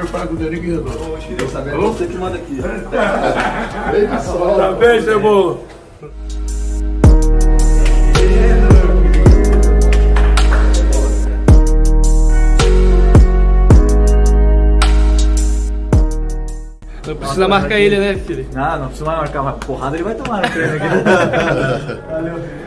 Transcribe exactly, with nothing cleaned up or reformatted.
eu falo com o Dani que resolve. Queria saber, é você que manda aqui. Tá bem, Cebola? Não precisa marcar ele, né, filho? Não, não precisa mais marcar, mas porrada ele vai tomar no treino aqui. Valeu.